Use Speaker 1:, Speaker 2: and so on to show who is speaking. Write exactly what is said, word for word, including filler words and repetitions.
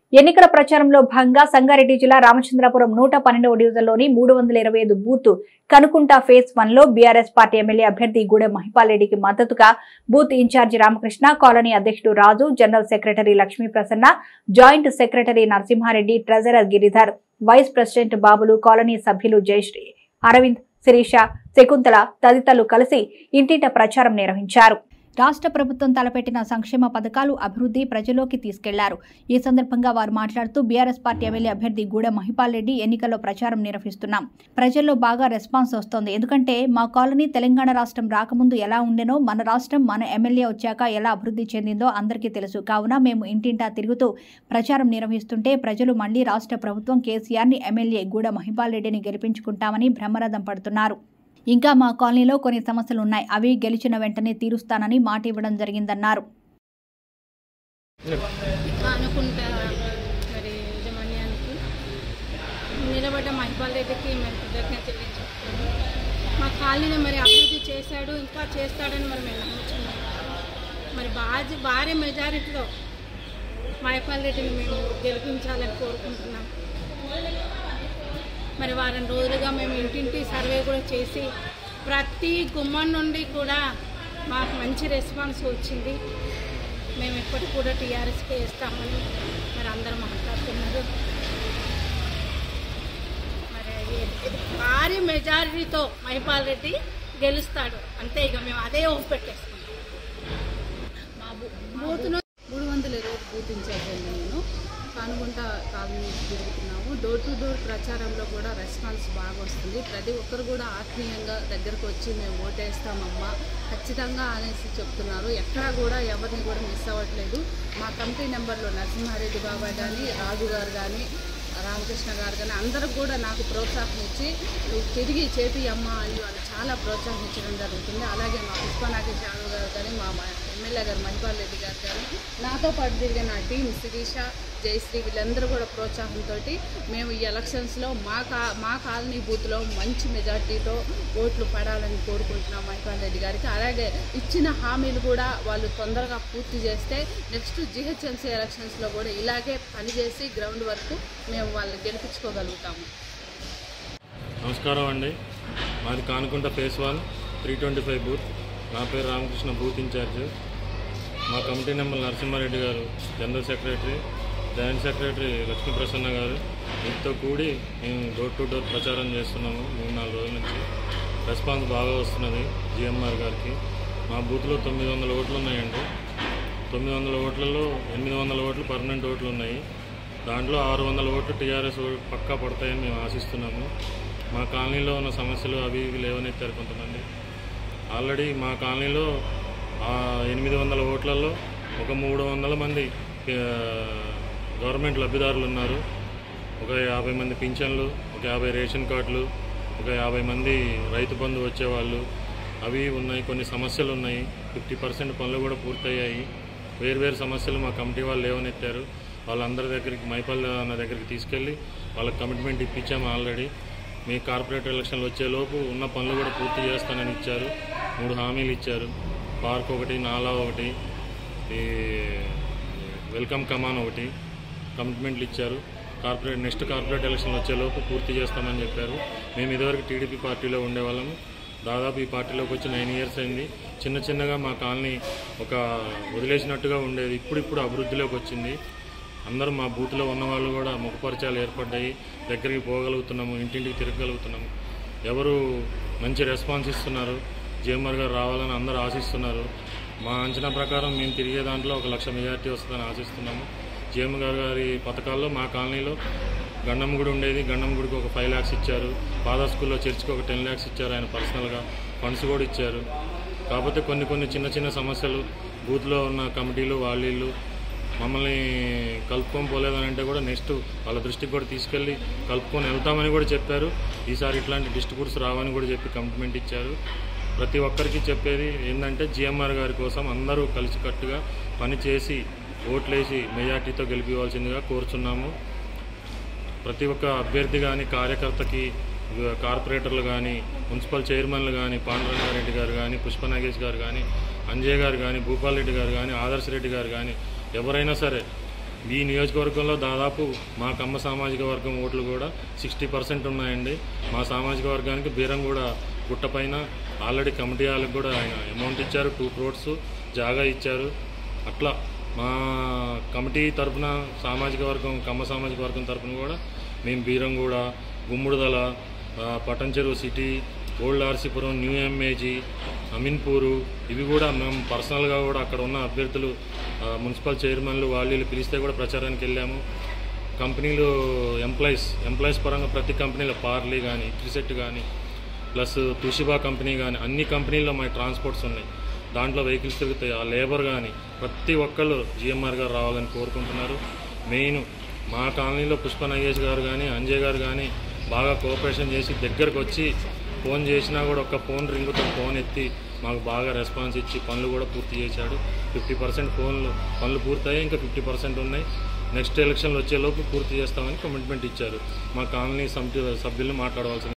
Speaker 1: ఎన్నికల ప్రచారంలో భాగంగా సంగారెడ్డి జిల్లా రామచంద్రపురం నూట పన్నెండవ డివిజన్లోని మూడు వందల ఇరవై ఐదు బూత్ కనుకుంట ఫేజ్ వన్ లో బీఆర్ఎస్ పార్టీ ఎమ్మెల్యే అభ్యర్థి గూడెం మహిపాల్ రెడ్డికి మద్దతుగా బూత్ ఇన్ఛార్జి రామకృష్ణ, కాలనీ అధ్యక్షుడు Raju, general secretary Lakshmi Prasanna, joint secretary Narasimha Reddy, treasurer Giridhar, vice president Babulu, colony సభ్యులు జయశ్రీ, అరవింద్, శిరీష, శకుంతల తదితరులు కలిసి ఇంటింట ప్రచారం నిర్వహించారు. రాష్ట్ర ప్రభుత్వం తలపెట్టిన సంక్షేమ పథకాలు, అభివృద్ధి ప్రజల్లోకి తీసుకెళ్లారు. ఈ సందర్భంగా వారు మాట్లాడుతూ బీఆర్ఎస్ పార్టీ ఎమ్మెల్యే అభ్యర్థి గూడెం మహిపాల్ రెడ్డి ఎన్నికల్లో ప్రచారం నిర్వహిస్తున్నాం. ప్రజల్లో బాగా రెస్పాన్స్ వస్తోంది. ఎందుకంటే మా కాలనీ తెలంగాణ రాష్ట్రం రాకముందు ఎలా ఉండేనో, మన రాష్ట్రం మన ఎమ్మెల్యే వచ్చాక ఎలా అభివృద్ధి చెందిందో అందరికీ తెలుసు. కావున మేము ఇంటింటా తిరుగుతూ ప్రచారం నిర్వహిస్తుంటే ప్రజలు మళ్లీ రాష్ట్ర ప్రభుత్వం కేసీఆర్ ని, ఎమ్మెల్యే గూడెం మహిపాల్ రెడ్డిని గెలిపించుకుంటామని బ్రహ్మరథం పడుతున్నారు. ఇంకా మా కాలనీలో కొన్ని సమస్యలు ఉన్నాయి, అవి గెలిచిన వెంటనే తీరుస్తానని మాట ఇవ్వడం జరిగిందన్నారు.
Speaker 2: నిలబడ్డ మహిపాల్ రెడ్డికి మరి కృతజ్ఞత చెల్లించుకుంటున్నాము. మా కాలనీని మరి అభివృద్ధి చేశాడు, ఇంకా చేస్తాడని మరి మేము నమ్ముతున్నాం. మరి బాజీ భారీ మెజారిటీలో మహిపాల్ రెడ్డిని మేము గెలిపించాలని కోరుకుంటున్నాం. మరి వారం రోజులుగా మేము ఇంటింటి సర్వే కూడా చేసి ప్రతి గుమ్మం నుండి కూడా మాకు మంచి రెస్పాన్స్ వచ్చింది. మేము ఇప్పటికి కూడా టీఆర్ఎస్కే వేస్తామని మరి అందరూ మాట్లాడుతున్నారు. మరి భారీ మెజారిటీతో మహిపాల్ రెడ్డి గెలుస్తాడు, అంతే. ఇక మేము అదే ఓపు పెట్టేస్తాం. మా బూత్ను
Speaker 3: మూడు వందల ఇరవై బూత్ ఇన్ఛార్జ్ అండి. నేను కానుగుంట కాలనీ నుంచి తిరుగుతున్నాము. డోర్ టు డోర్ ప్రచారంలో కూడా రెస్పాన్స్ బాగా వస్తుంది. ప్రతి ఒక్కరు కూడా ఆత్మీయంగా దగ్గరకు వచ్చి మేము ఓటేస్తామమ్మా ఖచ్చితంగా అనేసి చెప్తున్నారు. ఎక్కడా కూడా ఎవరిని కూడా మిస్ అవ్వట్లేదు. మా కమిటీ నెంబర్లో నరసింహారెడ్డి బాబా కానీ, రాజు గారు కానీ, రామకృష్ణ గారు కానీ అందరూ కూడా నాకు ప్రోత్సాహం ఇచ్చి తిరిగి చేతి అమ్మ అని వాళ్ళు చాలా ప్రోత్సాహం ఇచ్చడం జరుగుతుంది. అలాగే మా పుష్పనాగేష్ యాదవ్ గారు కానీ, మా ఎమ్మెల్యే గారు మహిపాల్ రెడ్డి గారు కానీ, నాతో పాటు తిరిగే నా టీం శిరీష, జయశ్రీ వీళ్ళందరూ కూడా ప్రోత్సాహంతో మేము ఈ ఎలక్షన్స్లో మా కా మా కాలనీ బూత్లో మంచి మెజార్టీతో ఓట్లు పడాలని కోరుకుంటున్నాం మహిపాల్ రెడ్డి గారికి. అలాగే ఇచ్చిన హామీలు కూడా వాళ్ళు తొందరగా పూర్తి చేస్తే నెక్స్ట్ జిహెచ్ఎంసీ ఎలక్షన్స్లో కూడా ఇలాగే పనిచేసి గ్రౌండ్ వరకు మేము వాళ్ళని గెలిపించుకోగలుగుతాము.
Speaker 4: నమస్కారం అండి. మాది Kanukunta phase one three twenty five booth. నా పేరు రామకృష్ణ, బూత్ ఇన్ఛార్జ్. మా కమిటీ నెంబర్ నరసింహారెడ్డి గారు, general secretary, joint secretary Lakshmi Prasanna గారు, వీటితో కూడి మేము డోర్ టు డోర్ ప్రచారం చేస్తున్నాము. మూడు నాలుగు రోజుల నుంచి రెస్పాన్స్ బాగా వస్తున్నది జిఎంఆర్ గారికి. మా బూత్లో తొమ్మిది వందల ఓట్లు ఉన్నాయండి. తొమ్మిది వందల ఓట్లలో ఎనిమిది వందల ఓట్లు పర్మనెంట్ ఓట్లు ఉన్నాయి. దాంట్లో ఆరు వందల ఓట్లు టీఆర్ఎస్ పక్కా పడతాయని మేము ఆశిస్తున్నాము. మా కాలనీలో ఉన్న సమస్యలు అవి ఇవి లేవనెత్తారు కొంతమంది. ఆల్రెడీ మా కాలనీలో ఎనిమిది వందల ఓట్లలో ఒక మూడు వందల మంది గవర్నమెంట్ లబ్ధిదారులు ఉన్నారు. ఒక యాభై మంది పింఛన్లు, ఒక యాభై రేషన్ కార్డులు, ఒక యాభై మంది రైతు బంధు వచ్చేవాళ్ళు అవి ఉన్నాయి. కొన్ని సమస్యలు ఉన్నాయి. ఫిఫ్టీ పర్సెంట్ పనులు కూడా పూర్తయ్యాయి. వేరువేరు సమస్యలు మా కమిటీ వాళ్ళు లేవనెత్తారు. వాళ్ళందరి దగ్గరికి మహిపాల్ అన్న దగ్గరికి తీసుకెళ్ళి వాళ్ళకి కమిట్మెంట్ ఇప్పించాము. ఆల్రెడీ మీ కార్పొరేటర్ ఎలక్షన్లు వచ్చేలోపు ఉన్న పనులు కూడా పూర్తి చేస్తానని ఇచ్చారు. మూడు హామీలు ఇచ్చారు. పార్క్ ఒకటి, నాలా ఒకటి, ఈ వెల్కమ్ కమాన్ ఒకటి కమిట్మెంట్లు ఇచ్చారు. కార్పొరేట్ నెక్స్ట్ కార్పొరేట్ ఎలక్షన్లు వచ్చేలోపు పూర్తి చేస్తామని చెప్పారు. మేము ఇదివరకు టీడీపీ పార్టీలో ఉండేవాళ్ళము. దాదాపు ఈ పార్టీలోకి వచ్చి నైన్ ఇయర్స్ అయింది. చిన్న చిన్నగా మా కాలనీ ఒక వదిలేసినట్టుగా ఉండేది. ఇప్పుడిప్పుడు అభివృద్ధిలోకి వచ్చింది. అందరూ మా బూత్లో ఉన్న వాళ్ళు కూడా ముఖపరిచయాలు ఏర్పడ్డాయి. దగ్గరికి పోగలుగుతున్నాము, ఇంటింటికి తిరగలుగుతున్నాము. ఎవరు మంచి రెస్పాన్స్ ఇస్తున్నారు. జిఎంఆర్ గారు రావాలని అందరూ ఆశిస్తున్నారు. మా అంచనా ప్రకారం మేము తిరిగే దాంట్లో ఒక లక్ష మెజార్టీ వస్తుందని ఆశిస్తున్నాము. జిఎంఆర్ గారి పథకాల్లో మా కాలనీలో గండం గుడి ఉండేది. గండం గుడికి ఒక ఫైవ్ ల్యాక్స్ ఇచ్చారు. ఫాదర్ స్కూల్లో చర్చికి ఒక టెన్ ల్యాక్స్ ఇచ్చారు. ఆయన పర్సనల్గా ఫండ్స్ కూడా ఇచ్చారు. కాకపోతే కొన్ని కొన్ని చిన్న చిన్న సమస్యలు బూత్లో ఉన్న కమిటీలు వాళ్ళు మమ్మల్ని కలుపుకొని పోలేదని అంటే కూడా నెక్స్ట్ వాళ్ళ దృష్టికి కూడా తీసుకెళ్ళి కలుపుకొని వెళ్తామని కూడా చెప్పారు. ఈసారి ఇట్లాంటి డిస్ట్రిబ్యూట్స్ రావని కూడా చెప్పి కమిట్మెంట్ ఇచ్చారు. ప్రతి ఒక్కరికి చెప్పేది ఏంటంటే జిఎంఆర్ గారి కోసం అందరూ కలిసికట్టుగా పనిచేసి ఓట్లేసి మెజార్టీతో గెలిపివ్వాల్సిందిగా కోరుచున్నాము. ప్రతి ఒక్క అభ్యర్థి కానీ, కార్యకర్తకి, కార్పొరేటర్లు కానీ, మున్సిపల్ చైర్మన్లు కానీ, పాండురంగారెడ్డి గారు కానీ, పుష్పనాగేష్ గారు కానీ, అంజయ్ గారు కానీ, భూపాల్ రెడ్డి గారు కానీ, ఆదర్శ్ రెడ్డి గారు కానీ ఎవరైనా సరే ఈ నియోజకవర్గంలో దాదాపు మా కమ్మ సామాజిక వర్గం ఓట్లు కూడా సిక్స్టీ పర్సెంట్ ఉన్నాయండి. మా సామాజిక వర్గానికి బీరంగూడ గుట్టపైన ఆల్రెడీ కమిటీ వాళ్ళకి కూడా ఆయన అమౌంట్ ఇచ్చారు, టూ క్రోడ్స్ జాగా ఇచ్చారు. అట్లా మా కమిటీ తరఫున సామాజిక వర్గం కమ్మ సామాజిక వర్గం తరఫున కూడా మేము Beeramguda, Gummadidala, Patancheru city, old RC Puram, new MAG, Ameenpur ఇవి కూడా మేము పర్సనల్గా కూడా అక్కడ ఉన్న అభ్యర్థులు మున్సిపల్ చైర్మన్లు వాళ్ళు పిలిస్తే కూడా ప్రచారానికి వెళ్ళాము. కంపెనీలు ఎంప్లాయీస్ ఎంప్లాయీస్ పరంగా ప్రతి కంపెనీలో పార్లీ కానీ, ట్రిసెట్ కానీ, ప్లస్ తుషిబా కంపెనీ కానీ అన్ని కంపెనీల్లో మా ట్రాన్స్పోర్ట్స్ ఉన్నాయి. దాంట్లో వెహికల్స్ తిరుగుతాయి. ఆ లేబర్ కానీ ప్రతి ఒక్కళ్ళు జిఎంఆర్ గారు రావాలని కోరుకుంటున్నారు. మెయిన్ మా కాలనీలో పుష్ప నగేష్ గారు కానీ, అంజయ్ గారు కానీ బాగా కోఆపరేషన్ చేసి దగ్గరకు వచ్చి ఫోన్ చేసినా కూడా ఒక్క ఫోన్ రింగుతో ఫోన్ ఎత్తి మాకు బాగా రెస్పాన్స్ ఇచ్చి పనులు కూడా పూర్తి చేశాడు. ఫిఫ్టీ పర్సెంట్ ఫోన్లు పనులు పూర్తయ్యాయి, ఇంకా ఫిఫ్టీ పర్సెంట్ ఉన్నాయి. నెక్స్ట్ ఎలక్షన్లు వచ్చేలోపు పూర్తి చేస్తామని కమిట్మెంట్ ఇచ్చారు. మా కాలనీ సమితి సభ్యులు మాట్లాడవలసింది.